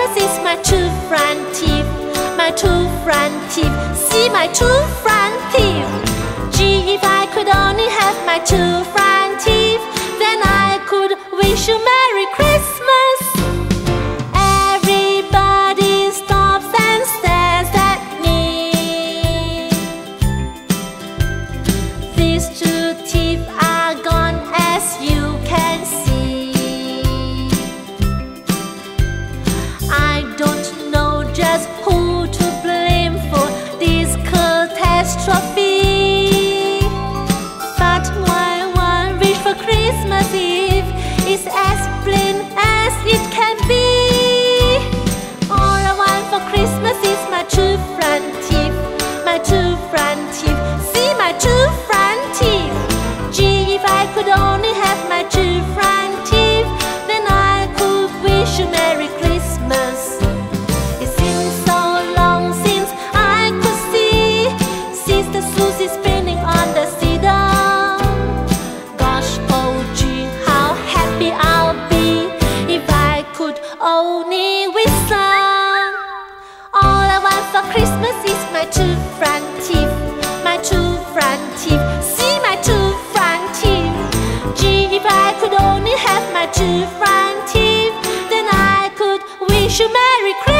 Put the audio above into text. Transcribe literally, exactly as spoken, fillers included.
Christmas is my true front teeth, my true front teeth. See my true front teeth. Gee, if I could only have my true front teeth, then I could wish you Merry Christmas. Everybody stops and stares at me. These two teeth are gone, as you can see. I don't know just who to blame for this catastrophe, but my one wish for Christmas Eve is as plain as it can be. All I want for Christmas is my true front teeth, my true front teeth. See my true front teeth. Gee, if I could only have my true front teeth, then I could wish you Merry Christmas. It seems so long since I could see Sister Susie spinning on the cedar. Gosh, oh gee, how happy I'll be if I could only whistle. All I want for Christmas is my true front teeth, my true front teeth. See my true front teeth. Gee, if I could only have my true front teeth, then I could wish you Merry Christmas.